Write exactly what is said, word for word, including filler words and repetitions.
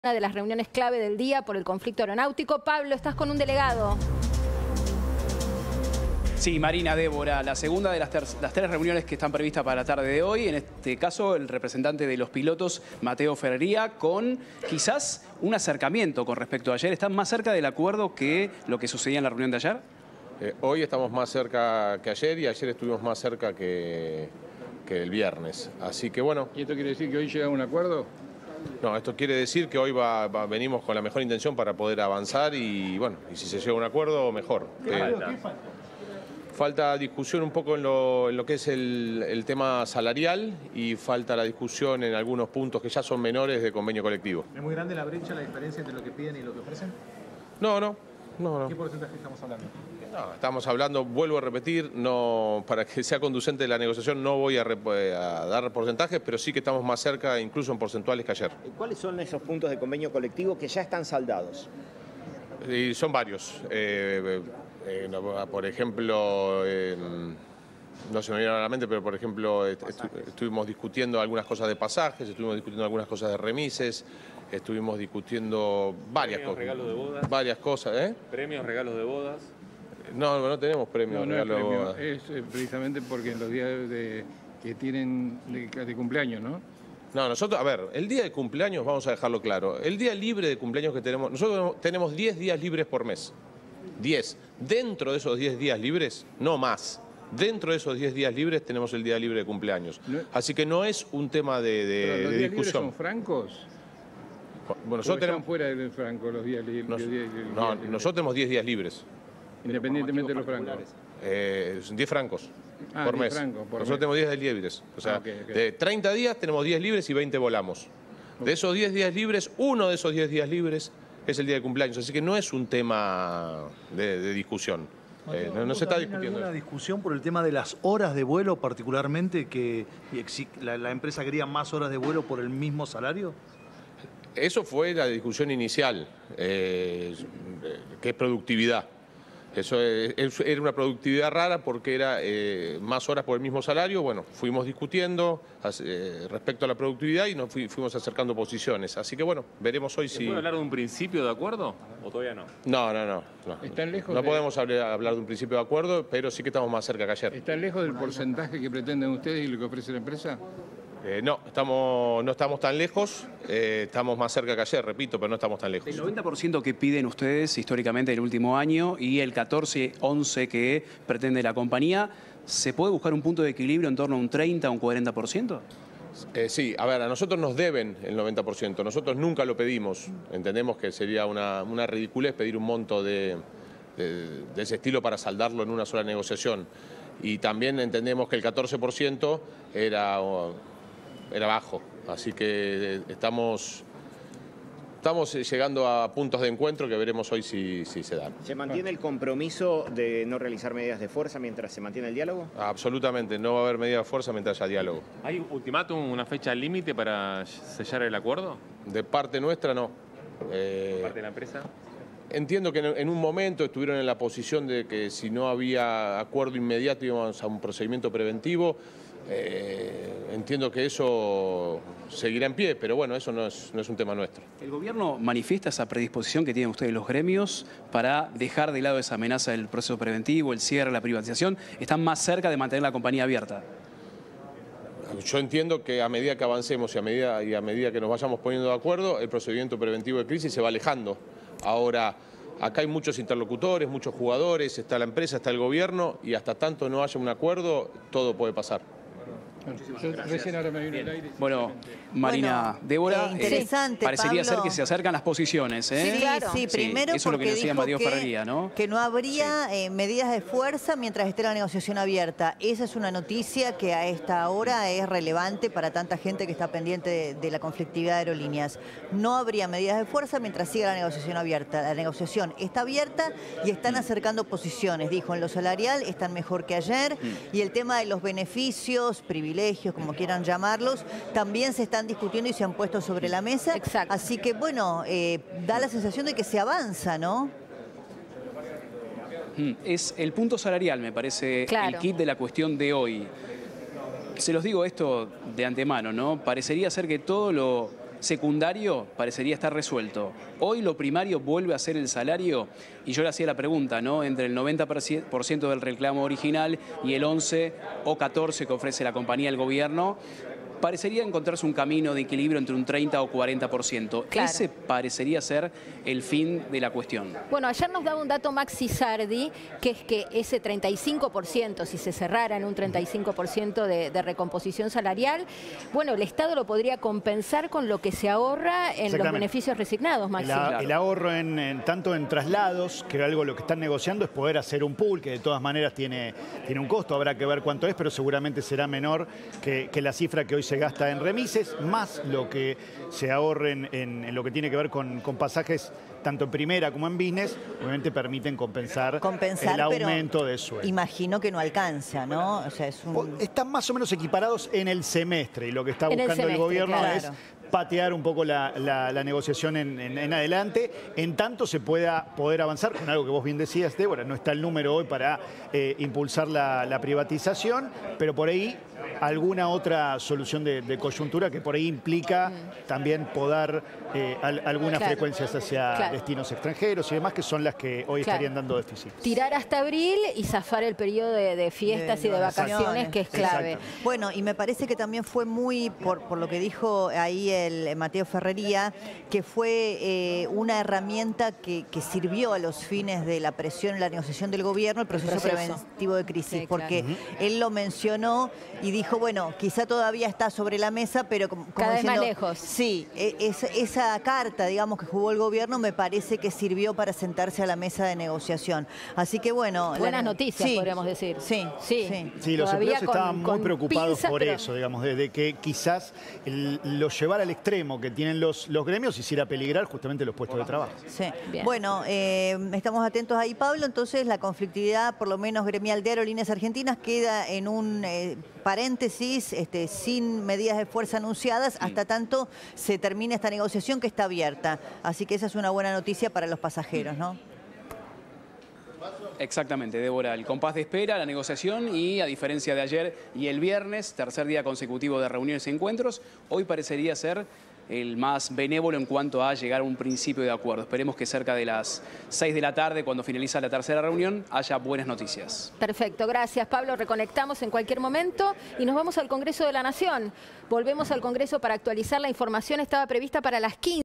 Una de las reuniones clave del día por el conflicto aeronáutico. Pablo, estás con un delegado. Sí, Marina, Débora, la segunda de las, las tres reuniones que están previstas para la tarde de hoy. En este caso, el representante de los pilotos, Mateo Ferrería, con quizás un acercamiento con respecto a ayer. ¿Están más cerca del acuerdo que lo que sucedía en la reunión de ayer? Eh, hoy estamos más cerca que ayer y ayer estuvimos más cerca que, que el viernes. Así que bueno. ¿Y esto quiere decir que hoy llega a un acuerdo? No, esto quiere decir que hoy va, va, venimos con la mejor intención para poder avanzar y bueno, y si se llega a un acuerdo, mejor. ¿Qué eh, falta? ¿Qué falta? Falta discusión un poco en lo, en lo que es el, el tema salarial y falta la discusión en algunos puntos que ya son menores de convenio colectivo. ¿Es muy grande la brecha, la diferencia entre lo que piden y lo que ofrecen? No, no, no, no. ¿Qué porcentaje estamos hablando? No, estamos hablando, vuelvo a repetir, no, para que sea conducente la negociación no voy a, a dar porcentajes, pero sí que estamos más cerca, incluso en porcentuales que ayer. ¿Cuáles son esos puntos de convenio colectivo que ya están saldados? Y son varios. Eh, eh, no, por ejemplo, eh, no se me viene a la mente, pero por ejemplo est estuvimos discutiendo algunas cosas de pasajes, estuvimos discutiendo algunas cosas de remises, estuvimos discutiendo varias cosas. Regalos de bodas. Varias cosas, ¿eh? Premios, regalos de bodas. No, no tenemos premios. No, no es regalo de premio, bodas. es eh, precisamente porque en los días de, que tienen de, de cumpleaños, ¿no? No, nosotros, a ver, el día de cumpleaños, vamos a dejarlo claro, el día libre de cumpleaños que tenemos, nosotros tenemos diez días libres por mes. diez. Dentro de esos diez días libres, no más. Dentro de esos diez días libres tenemos el día libre de cumpleaños. No, Así que no es un tema de, de, ¿Pero los de días discusión. libres son francos? Bueno, nosotros tenemos fuera del franco los días, li nos, días, días no, libres. Nosotros tenemos diez días libres. Independientemente de los francos. Eh, diez francos ah, por diez mes. Francos por nosotros mes. tenemos diez días libres. O sea, ah, okay, okay. de treinta días tenemos diez libres y veinte volamos. Okay. De esos diez días libres, uno de esos diez días libres es el día de cumpleaños. Así que no es un tema de, de discusión. Mateo, eh, no, no se está discutiendo. ¿Hay alguna discusión por el tema de las horas de vuelo, particularmente, que la, la empresa quería más horas de vuelo por el mismo salario? Eso fue la discusión inicial, eh, que es productividad. Eso es, es, era una productividad rara porque era eh, más horas por el mismo salario. Bueno, fuimos discutiendo eh, respecto a la productividad y nos fui, fuimos acercando posiciones. Así que bueno, veremos hoy ¿Se si... puede hablar de un principio de acuerdo o todavía no? No, no, no. No, ¿Están lejos no de... podemos hablar, hablar de un principio de acuerdo, pero sí que estamos más cerca que ayer. ¿Están lejos del porcentaje que pretenden ustedes y lo que ofrece la empresa? Eh, no, estamos, no estamos tan lejos, eh, estamos más cerca que ayer, repito, pero no estamos tan lejos. El noventa por ciento que piden ustedes históricamente el último año y el catorce, once que pretende la compañía, ¿se puede buscar un punto de equilibrio en torno a un treinta o un cuarenta por ciento? Eh, sí, a ver, a nosotros nos deben el noventa por ciento, nosotros nunca lo pedimos, entendemos que sería una, una ridiculez pedir un monto de, de, de ese estilo para saldarlo en una sola negociación. Y también entendemos que el catorce por ciento era... era bajo, así que estamos, estamos llegando a puntos de encuentro que veremos hoy si, si se dan. ¿Se mantiene el compromiso de no realizar medidas de fuerza mientras se mantiene el diálogo? Absolutamente, no va a haber medida de fuerza mientras haya diálogo. ¿Hay un ultimátum, una fecha límite para sellar el acuerdo? De parte nuestra no. Eh, ¿De parte de la empresa? Entiendo que en un momento estuvieron en la posición de que si no había acuerdo inmediato íbamos a un procedimiento preventivo. Eh, entiendo que eso seguirá en pie, pero bueno, eso no es, no es un tema nuestro. ¿El gobierno manifiesta esa predisposición que tienen ustedes los gremios para dejar de lado esa amenaza del proceso preventivo, el cierre, la privatización? ¿Están más cerca de mantener la compañía abierta? Yo entiendo que a medida que avancemos y a medida, y a medida que nos vayamos poniendo de acuerdo, el procedimiento preventivo de crisis se va alejando. Ahora, acá hay muchos interlocutores, muchos jugadores, está la empresa, está el gobierno, y hasta tanto no haya un acuerdo, todo puede pasar. Bueno, Marina, bueno, Débora, eh, interesante, eh, parecería Pablo. ser que se acercan las posiciones, ¿eh? Sí, claro. Sí, primero sí, eso es lo que porque nos decía dijo Mateo que, Ferrería, ¿no? que no habría sí. eh, medidas de fuerza mientras esté la negociación abierta. Esa es una noticia que a esta hora es relevante para tanta gente que está pendiente de, de la conflictividad de aerolíneas. No habría medidas de fuerza mientras siga la negociación abierta. La negociación está abierta y están acercando posiciones. Dijo, en lo salarial están mejor que ayer mm. y el tema de los beneficios, privilegios, como quieran llamarlos, también se están discutiendo y se han puesto sobre la mesa. Exacto. Así que, bueno, eh, da la sensación de que se avanza, ¿no? Es el punto salarial, me parece, claro. el kit de la cuestión de hoy. Se los digo esto de antemano, ¿no? Parecería ser que todo lo secundario parecería estar resuelto. Hoy lo primario vuelve a ser el salario y yo le hacía la pregunta, ¿no? Entre el noventa por ciento del reclamo original y el once o catorce que ofrece la compañía al gobierno, parecería encontrarse un camino de equilibrio entre un treinta o cuarenta por ciento. Claro. Ese parecería ser el fin de la cuestión. Bueno, ayer nos daba un dato Maxi Sardi, que es que ese treinta y cinco por ciento, si se cerrara en un treinta y cinco por ciento de, de recomposición salarial, bueno, el Estado lo podría compensar con lo que se ahorra en los beneficios resignados, Maxi. El, a, Claro. el ahorro en, en, tanto en traslados, que algo lo que están negociando es poder hacer un pool, que de todas maneras tiene, tiene un costo, habrá que ver cuánto es, pero seguramente será menor que, que la cifra que hoy se gasta en remises, más lo que se ahorren en, en lo que tiene que ver con, con pasajes tanto en primera como en business, obviamente permiten compensar, Compensar, el aumento pero de sueldo. imagino que no alcanza, ¿no? O sea, es un... Están más o menos equiparados en el semestre y lo que está En el buscando el, semestre, gobierno claro. es patear un poco la, la- la negociación en, en- en adelante, en tanto se pueda poder avanzar con algo que vos bien decías, Débora, no está el número hoy para eh, impulsar la, la privatización, pero por ahí alguna otra solución de, de coyuntura que por ahí implica también podar eh, al- algunas Claro. frecuencias hacia Claro. destinos extranjeros y demás, que son las que hoy Claro. estarían dando déficit. Tirar hasta abril y zafar el periodo de, de fiestas De y de vacaciones. vacaciones, que es clave. Exacto. Bueno, y me parece que también fue muy, por, por lo que dijo ahí el Mateo Ferrería, que fue eh, una herramienta que, que sirvió a los fines de la presión en la negociación del gobierno, el proceso, proceso. preventivo de crisis, Sí, porque claro. él lo mencionó y dijo, bueno, quizá todavía está sobre la mesa, pero como, como Cada vez más diciendo, lejos. Sí, e- es- esa carta, digamos, que jugó el gobierno me parece que sirvió para sentarse a la mesa de negociación. Así que bueno... Buenas la- noticias, sí, podríamos decir. Sí, Sí. sí. Sí, los Todavía empleados con- estaban muy con preocupados pinzas, por pero- eso, digamos, de, de que quizás el- lo llevar al extremo que tienen los, los gremios hiciera peligrar justamente los puestos de trabajo. Sí. Bien. Bueno, eh, estamos atentos ahí, Pablo. Entonces, la conflictividad, por lo menos gremial de Aerolíneas Argentinas, queda en un eh, paréntesis, este, sin medidas de fuerza anunciadas, hasta tanto se termine esta negociación que está abierta. Así que esa es una buena noticia para los pasajeros, ¿no? Exactamente, Débora, el compás de espera, la negociación y a diferencia de ayer y el viernes, tercer día consecutivo de reuniones y encuentros, hoy parecería ser el más benévolo en cuanto a llegar a un principio de acuerdo. Esperemos que cerca de las seis de la tarde, cuando finaliza la tercera reunión, haya buenas noticias. Perfecto, gracias Pablo. Reconectamos en cualquier momento y nos vamos al Congreso de la Nación. Volvemos al Congreso para actualizar la información. Estaba prevista para las quince.